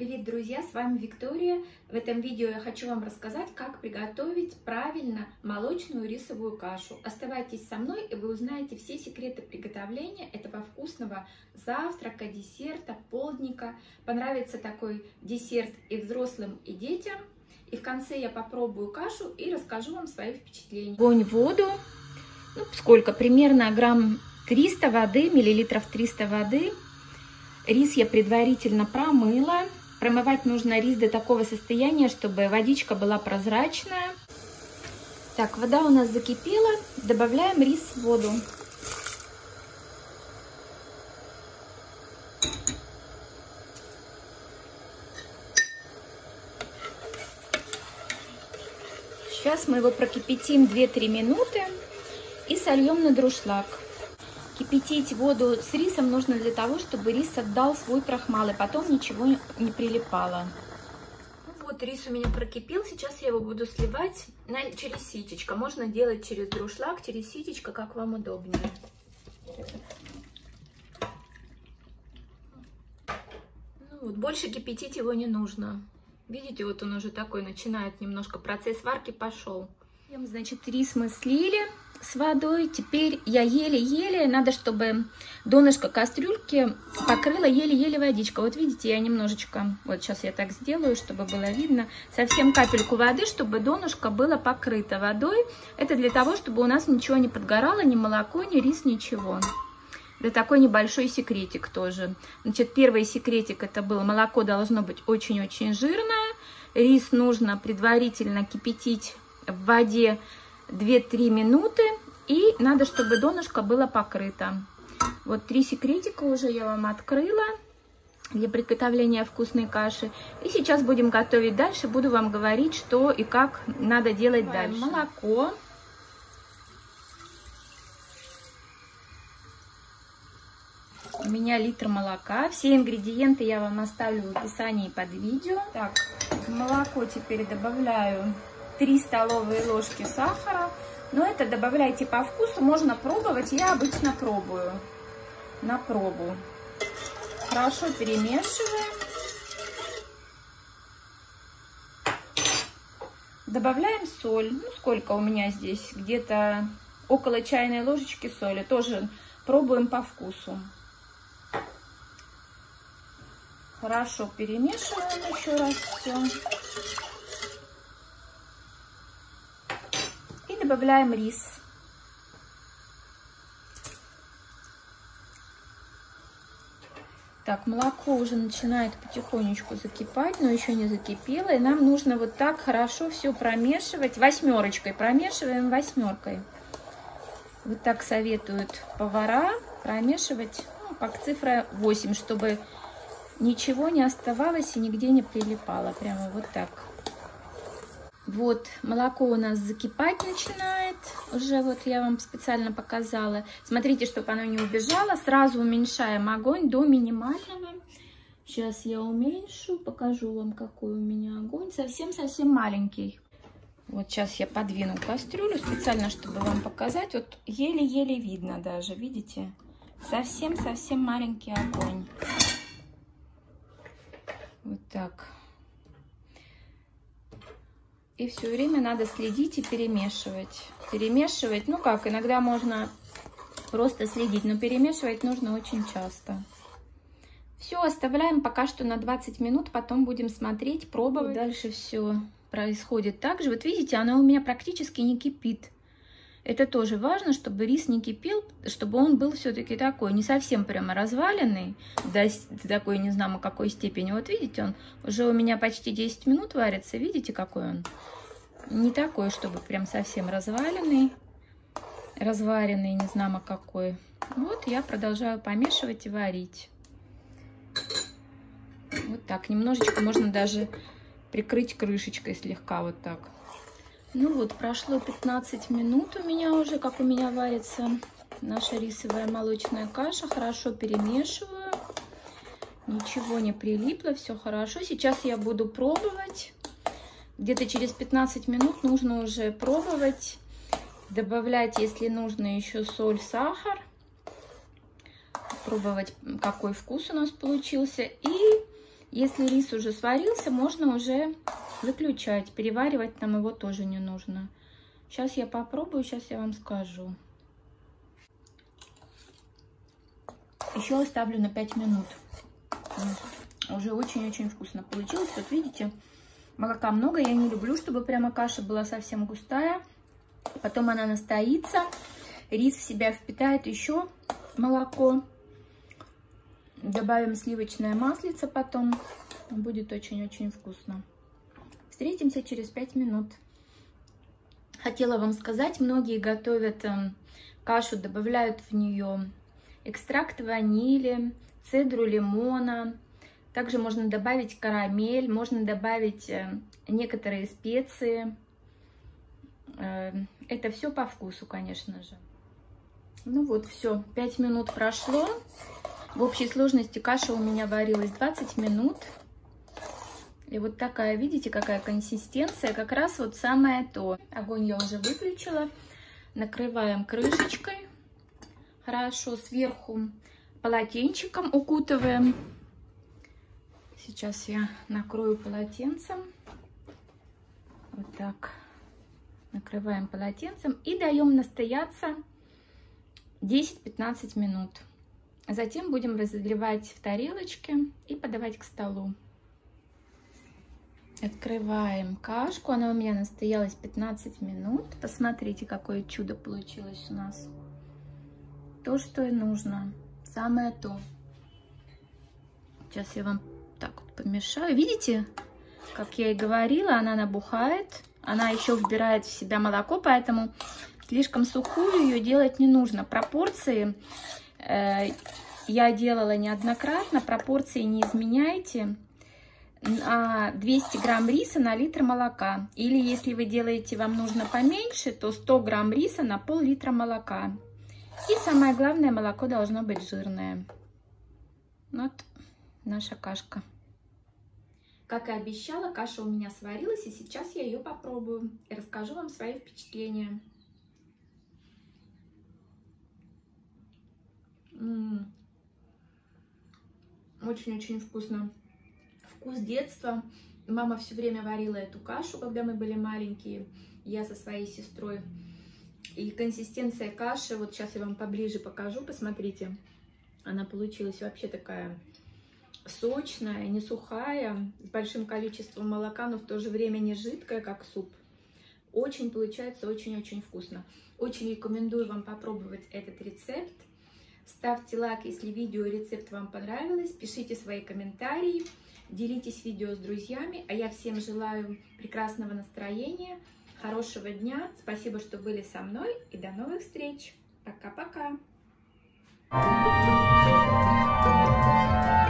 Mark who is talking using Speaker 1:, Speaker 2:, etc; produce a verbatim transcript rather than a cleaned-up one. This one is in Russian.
Speaker 1: Привет, друзья! С вами Виктория. В этом видео я хочу вам рассказать, как приготовить правильно молочную рисовую кашу. Оставайтесь со мной, и вы узнаете все секреты приготовления этого вкусного завтрака, десерта, полдника. Понравится такой десерт и взрослым, и детям. И в конце я попробую кашу и расскажу вам свои впечатления. Огонь, воду. Ну, сколько? Примерно грамм триста воды, миллилитров триста воды. Рис я предварительно промыла. Промывать нужно рис до такого состояния, чтобы водичка была прозрачная. Так, вода у нас закипела. Добавляем рис в воду. Сейчас мы его прокипятим две-три минуты и сольем на дуршлаг. Кипятить воду с рисом нужно для того, чтобы рис отдал свой крахмал, и потом ничего не прилипало. Ну вот, рис у меня прокипел, сейчас я его буду сливать на, через ситечко. Можно делать через дуршлаг, через ситечко, как вам удобнее. Ну вот, больше кипятить его не нужно. Видите, вот он уже такой начинает немножко, процесс варки пошел. Значит, рис мы слили с водой. Теперь я еле-еле, надо, чтобы донышко кастрюльки покрыла еле-еле водичка. Вот видите, я немножечко, вот сейчас я так сделаю, чтобы было видно, совсем капельку воды, чтобы донышко было покрыто водой. Это для того, чтобы у нас ничего не подгорало, ни молоко, ни рис, ничего. Да, такой небольшой секретик тоже. Значит, первый секретик это был: молоко должно быть очень-очень жирное. Рис нужно предварительно кипятить в воде две-три минуты, и надо, чтобы донышко было покрыто. Вот три секретика уже я вам открыла для приготовления вкусной каши. И сейчас будем готовить дальше, буду вам говорить, что и как надо делать дальше. Молоко. У меня литр молока. Все ингредиенты я вам оставлю в описании под видео. Так, в молоко теперь добавляю три столовые ложки сахара. Но это добавляйте по вкусу, можно пробовать. Я обычно пробую на пробу. Хорошо перемешиваем. Добавляем соль. Ну, сколько у меня здесь? Где-то около чайной ложечки соли. Тоже пробуем по вкусу. Хорошо перемешиваем еще раз все. И добавляем рис. Так, молоко уже начинает потихонечку закипать, но еще не закипело. И нам нужно вот так хорошо все промешивать. Восьмерочкой промешиваем, восьмеркой. Вот так советуют повара промешивать, ну, как цифра восемь, чтобы ничего не оставалось и нигде не прилипало. Прямо вот так. Вот, молоко у нас закипать начинает. Уже вот я вам специально показала. Смотрите, чтобы оно не убежало. Сразу уменьшаем огонь до минимального. Сейчас я уменьшу, покажу вам, какой у меня огонь. Совсем-совсем маленький. Вот сейчас я подвину кастрюлю специально, чтобы вам показать. Вот еле-еле видно даже, видите? Совсем-совсем маленький огонь. Вот так. И все время надо следить и перемешивать. Перемешивать, ну как, иногда можно просто следить, но перемешивать нужно очень часто. Все, оставляем пока что на двадцать минут, потом будем смотреть, пробовать. Дальше все происходит так же. Вот видите, оно у меня практически не кипит. Это тоже важно, чтобы рис не кипел, чтобы он был все-таки такой, не совсем прямо разваленный, до такой, не знаю, какой степени. Вот видите, он уже у меня почти десять минут варится. Видите, какой он? Не такой, чтобы прям совсем разваленный, разваренный, не знаю, какой. Вот я продолжаю помешивать и варить. Вот так, немножечко можно даже прикрыть крышечкой слегка, вот так. Ну вот, прошло пятнадцать минут у меня уже, как у меня варится наша рисовая молочная каша. Хорошо перемешиваю. Ничего не прилипло, все хорошо. Сейчас я буду пробовать. Где-то через пятнадцать минут нужно уже пробовать. Добавлять, если нужно, еще соль, сахар. Пробовать, какой вкус у нас получился. И Если рис уже сварился, можно уже выключать. Переваривать нам его тоже не нужно. Сейчас я попробую, сейчас я вам скажу. Еще оставлю на пять минут. Уже очень-очень вкусно получилось. Вот видите, молока много. Я не люблю, чтобы прямо каша была совсем густая. Потом она настоится. Рис в себя впитает еще молоко. Добавим сливочное маслице потом. Будет очень-очень вкусно. Встретимся через пять минут. Хотела вам сказать, многие готовят э, кашу, добавляют в нее экстракт ванили, цедру лимона. Также можно добавить карамель, можно добавить э, некоторые специи. Э, это все по вкусу, конечно же. Ну вот, все, пять минут прошло. В общей сложности каша у меня варилась двадцать минут. И вот такая, видите, какая консистенция, как раз вот самое то. Огонь я уже выключила. Накрываем крышечкой. Хорошо, сверху полотенчиком укутываем. Сейчас я накрою полотенцем. Вот так. Накрываем полотенцем и даем настояться десять-пятнадцать минут. Затем будем разливать в тарелочки и подавать к столу. Открываем кашку. Она у меня настоялась пятнадцать минут. Посмотрите, какое чудо получилось у нас. То, что и нужно. Самое то. Сейчас я вам так вот помешаю. Видите, как я и говорила, она набухает. Она еще вбирает в себя молоко, поэтому слишком сухую ее делать не нужно. Пропорции э, я делала неоднократно. Пропорции не изменяйте. На двести грамм риса на литр молока. Или если вы делаете, вам нужно поменьше, то сто грамм риса на пол-литра молока. И самое главное, молоко должно быть жирное. Вот наша кашка. Как и обещала, каша у меня сварилась, и сейчас я ее попробую и расскажу вам свои впечатления. Очень-очень вкусно. Вкус детства. Мама все время варила эту кашу, когда мы были маленькие, я со своей сестрой. И консистенция каши, вот сейчас я вам поближе покажу, посмотрите. Она получилась вообще такая сочная, не сухая, с большим количеством молока, но в то же время не жидкая, как суп. Очень получается, очень-очень вкусно. Очень рекомендую вам попробовать этот рецепт. Ставьте лайк, если видео и рецепт вам понравилось. Пишите свои комментарии. Делитесь видео с друзьями, а я всем желаю прекрасного настроения, хорошего дня. Спасибо, что были со мной, и до новых встреч. Пока-пока.